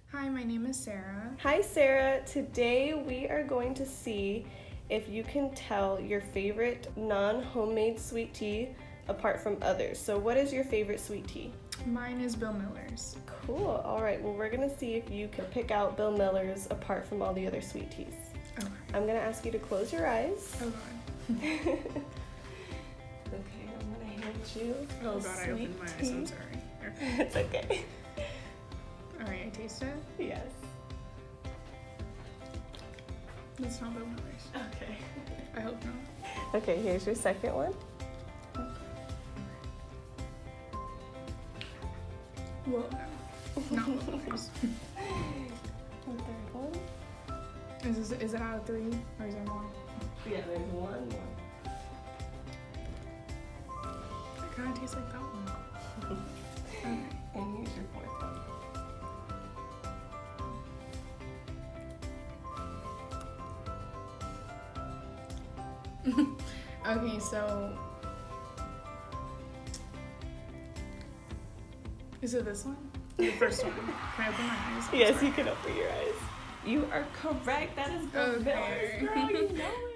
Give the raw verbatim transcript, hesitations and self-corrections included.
Hi, my name is Sarah. Hi Sarah, today we are going to see if you can tell your favorite non-homemade sweet tea apart from others. So what is your favorite sweet tea? Mine is Bill Miller's. Cool, alright, well we're gonna see if you can pick out Bill Miller's apart from all the other sweet teas. Okay. I'm gonna ask you to close your eyes. Oh god. Okay, I'm gonna hand you Oh a god, I sweet opened my eyes, tea. I'm sorry. Here. It's okay. Alright, I taste it. Yes. It's not Bill Miller's. Okay. I hope not. Okay, here's your second one. Whoa, no. Not Bill Miller's. The third one. Is, this, is it out of three? Or is there more? Yeah, there's one more. It kind of tastes like that one. Okay. And here's your fourth one. Okay, so is it this one? The first one. Can I open my eyes? I'm Yes, sorry. you can open your eyes. You are correct. That is Bill Okay. Miller's, girl. You know it.